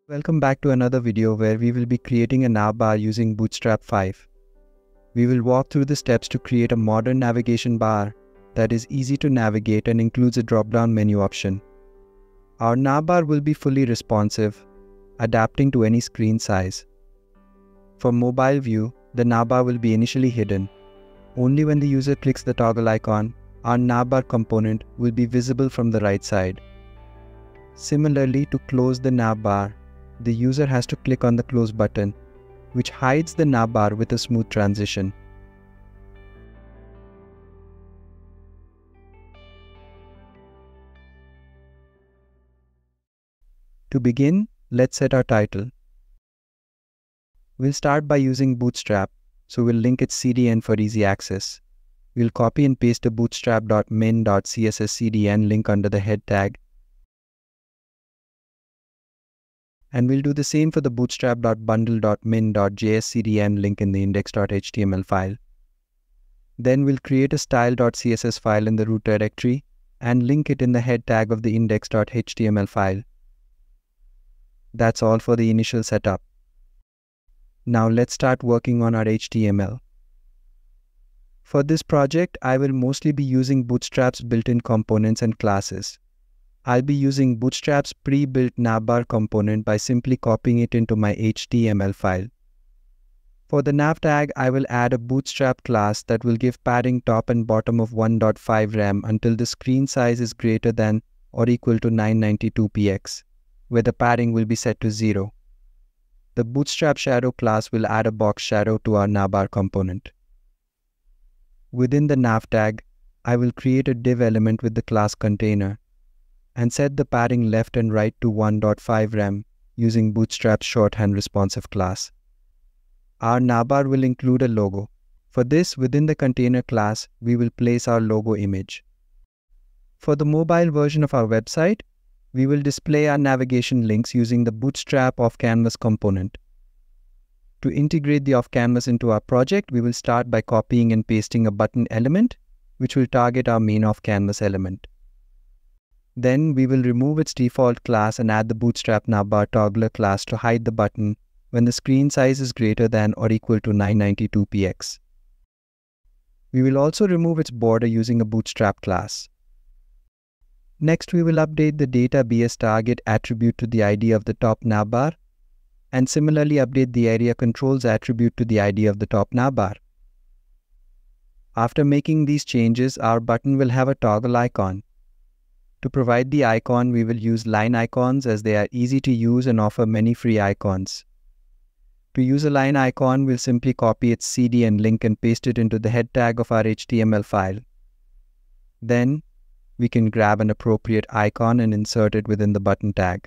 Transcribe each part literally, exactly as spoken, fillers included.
Welcome back to another video where we will be creating a navbar using Bootstrap five. We will walk through the steps to create a modern navigation bar that is easy to navigate and includes a drop-down menu option. Our navbar will be fully responsive, adapting to any screen size. For mobile view, the navbar will be initially hidden. Only when the user clicks the toggle icon, our navbar component will be visible from the right side. Similarly, to close the navbar, the user has to click on the close button, which hides the navbar with a smooth transition. To begin, let's set our title. We'll start by using Bootstrap, so we'll link its C D N for easy access. We'll copy and paste the bootstrap dot min dot c s s C D N link under the head tag. And we'll do the same for the bootstrap dot bundle dot min dot j s C D N link in the index dot h T M L file. Then we'll create a style dot c s s file in the root directory and link it in the head tag of the index dot h T M L file. That's all for the initial setup. Now let's start working on our H T M L. For this project, I will mostly be using Bootstrap's built-in components and classes. I'll be using Bootstrap's pre-built navbar component by simply copying it into my H T M L file. For the nav tag, I will add a Bootstrap class that will give padding top and bottom of one point five rem until the screen size is greater than or equal to nine ninety-two p x, where the padding will be set to zero. The Bootstrap shadow class will add a box shadow to our navbar component. Within the nav tag, I will create a div element with the class container and set the padding left and right to one point five rem using Bootstrap's shorthand responsive class. Our navbar will include a logo. For this, within the container class, we will place our logo image. For the mobile version of our website, we will display our navigation links using the Bootstrap off-canvas component. To integrate the off-canvas into our project, we will start by copying and pasting a button element, which will target our main off-canvas element. Then we will remove its default class and add the Bootstrap navbar toggler class to hide the button when the screen size is greater than or equal to nine ninety-two p x. We will also remove its border using a Bootstrap class. Next, we will update the data B S target attribute to the I D of the top navbar, and similarly update the area controls attribute to the I D of the top navbar. After making these changes, our button will have a toggle icon. To provide the icon, we will use line icons as they are easy to use and offer many free icons. To use a line icon, we'll simply copy its C D N link and paste it into the head tag of our H T M L file. Then, we can grab an appropriate icon and insert it within the button tag.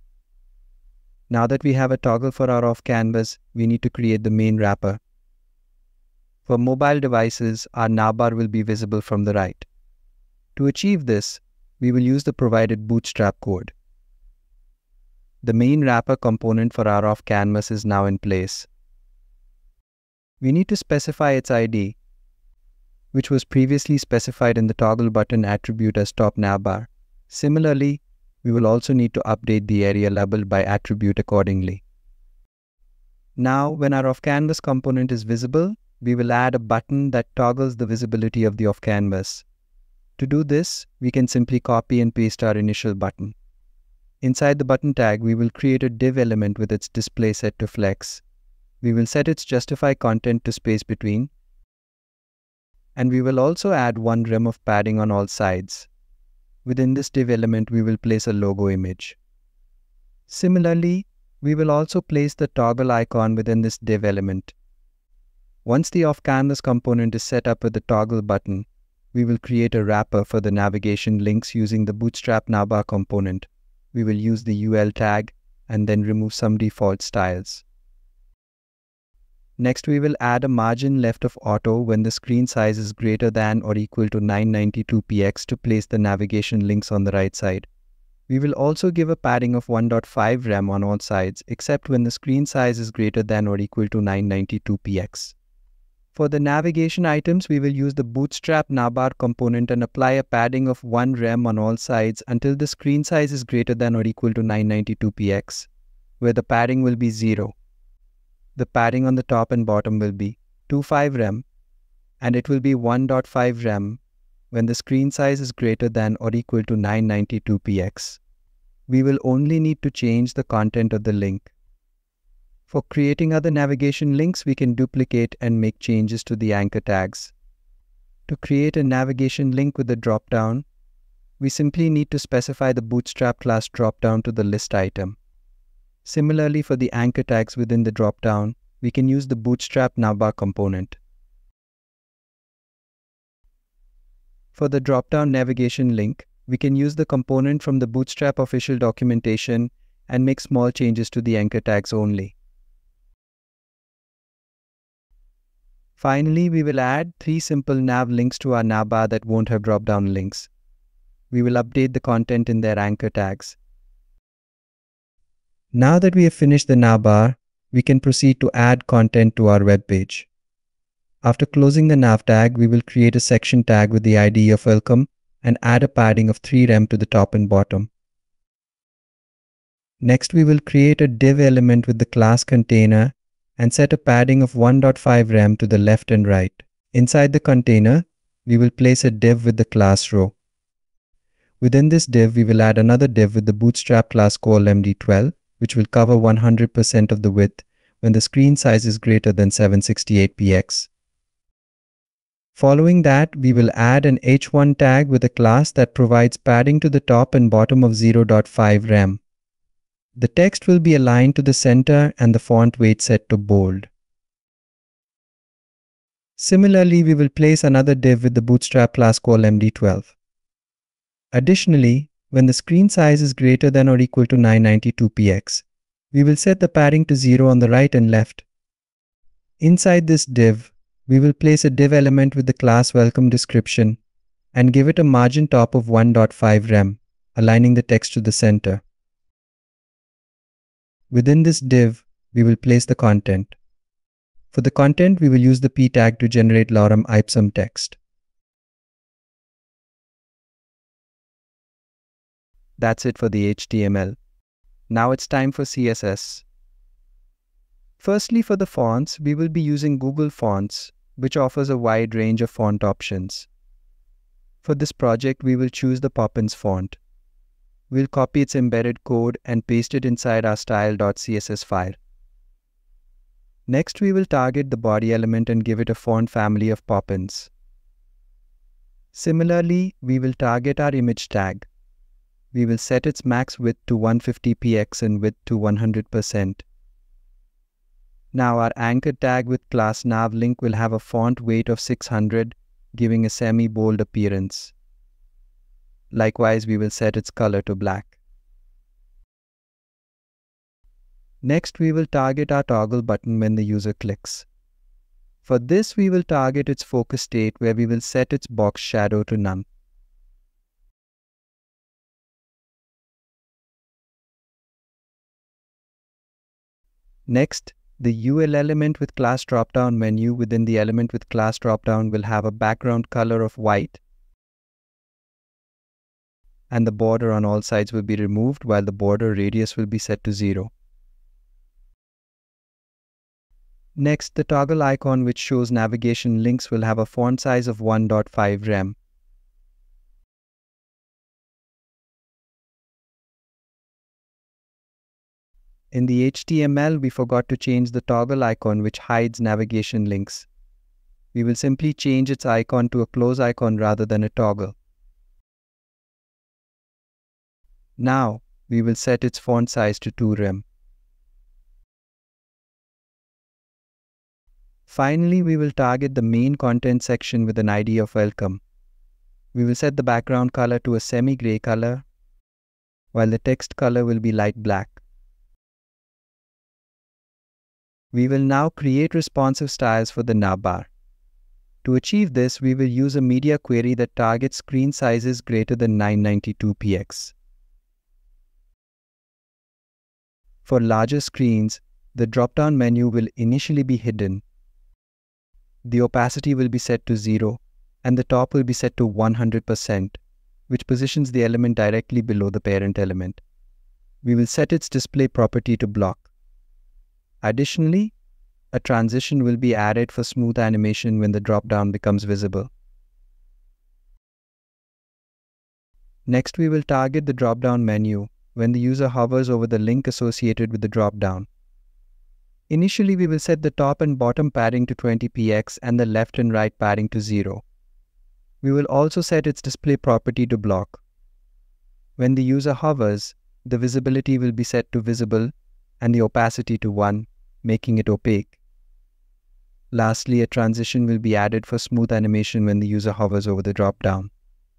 Now that we have a toggle for our off-canvas, we need to create the main wrapper. For mobile devices, our navbar will be visible from the right. To achieve this, we will use the provided Bootstrap code. The main wrapper component for our off-canvas is now in place. We need to specify its I D, which was previously specified in the toggle button attribute as top navbar. Similarly, we will also need to update the area labeled by attribute accordingly. Now, when our off-canvas component is visible, we will add a button that toggles the visibility of the off-canvas. To do this, we can simply copy and paste our initial button. Inside the button tag, we will create a div element with its display set to flex. We will set its justify content to space between, and we will also add one rem of padding on all sides. Within this div element, we will place a logo image. Similarly, we will also place the toggle icon within this div element. Once the off-canvas component is set up with the toggle button, we will create a wrapper for the navigation links using the Bootstrap navbar component. We will use the U L tag and then remove some default styles. Next, we will add a margin left of auto when the screen size is greater than or equal to nine ninety-two p x to place the navigation links on the right side. We will also give a padding of one point five rem on all sides, except when the screen size is greater than or equal to nine ninety-two p x. For the navigation items, we will use the Bootstrap navbar component and apply a padding of one rem on all sides until the screen size is greater than or equal to nine ninety-two p x. where the padding will be zero. The padding on the top and bottom will be two point five rem, and it will be one point five rem when the screen size is greater than or equal to nine ninety-two p x. We will only need to change the content of the link. For creating other navigation links, we can duplicate and make changes to the anchor tags. To create a navigation link with a dropdown, we simply need to specify the Bootstrap class dropdown to the list item. Similarly, for the anchor tags within the dropdown, we can use the Bootstrap Navbar component. For the dropdown navigation link, we can use the component from the Bootstrap official documentation and make small changes to the anchor tags only. Finally, we will add three simple nav links to our navbar that won't have drop-down links. We will update the content in their anchor tags. Now that we have finished the navbar, we can proceed to add content to our web page. After closing the nav tag, we will create a section tag with the I D of welcome and add a padding of three rem to the top and bottom. Next, we will create a div element with the class container and set a padding of one point five rem to the left and right. Inside the container, we will place a div with the class row. Within this div, we will add another div with the Bootstrap class called M D twelve, which will cover one hundred percent of the width when the screen size is greater than seven sixty-eight p x. Following that, we will add an H one tag with a class that provides padding to the top and bottom of zero point five rem. The text will be aligned to the center and the font weight set to bold. Similarly, we will place another div with the Bootstrap class called M D twelve. Additionally, when the screen size is greater than or equal to nine ninety-two p x, we will set the padding to zero on the right and left. Inside this div, we will place a div element with the class welcome description and give it a margin top of one point five rem, aligning the text to the center. Within this div, we will place the content. For the content, we will use the p tag to generate lorem ipsum text. That's it for the H T M L. Now it's time for C S S. Firstly, for the fonts, we will be using Google Fonts, which offers a wide range of font options. For this project, we will choose the Poppins font. We'll copy its embedded code and paste it inside our style dot C S S file. Next, we will target the body element and give it a font family of Poppins. Similarly, we will target our image tag. We will set its max width to one hundred fifty p x and width to one hundred percent. Now our anchor tag with class navlink will have a font weight of six hundred, giving a semi-bold appearance. Likewise, we will set its color to black. Next, we will target our toggle button when the user clicks. For this, we will target its focus state where we will set its box shadow to none. Next, the U L element with class dropdown menu within the element with class dropdown will have a background color of white, and the border on all sides will be removed while the border radius will be set to zero. Next, the toggle icon which shows navigation links will have a font size of one point five rem. In the H T M L, we forgot to change the toggle icon which hides navigation links. We will simply change its icon to a close icon rather than a toggle. Now, we will set its font size to two rem. Finally, we will target the main content section with an I D of welcome. We will set the background color to a semi-gray color, while the text color will be light black. We will now create responsive styles for the navbar. To achieve this, we will use a media query that targets screen sizes greater than nine ninety-two p x. For larger screens, the drop-down menu will initially be hidden. The opacity will be set to zero, and the top will be set to one hundred percent, which positions the element directly below the parent element. We will set its display property to block. Additionally, a transition will be added for smooth animation when the drop-down becomes visible. Next, we will target the drop-down menu when the user hovers over the link associated with the drop-down. Initially, we will set the top and bottom padding to twenty p x and the left and right padding to zero. We will also set its display property to block. When the user hovers, the visibility will be set to visible and the opacity to one, making it opaque. Lastly, a transition will be added for smooth animation when the user hovers over the drop-down.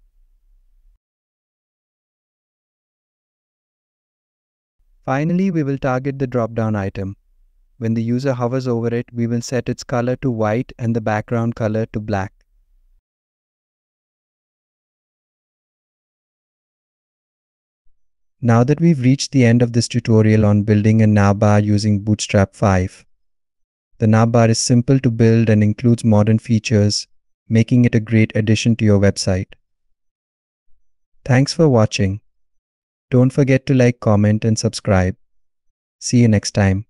Finally, we will target the drop-down item. When the user hovers over it, we will set its color to white and the background color to black. Now that we've reached the end of this tutorial on building a navbar using Bootstrap five, the navbar is simple to build and includes modern features, making it a great addition to your website. Thanks for watching. Don't forget to like, comment, and subscribe. See you next time.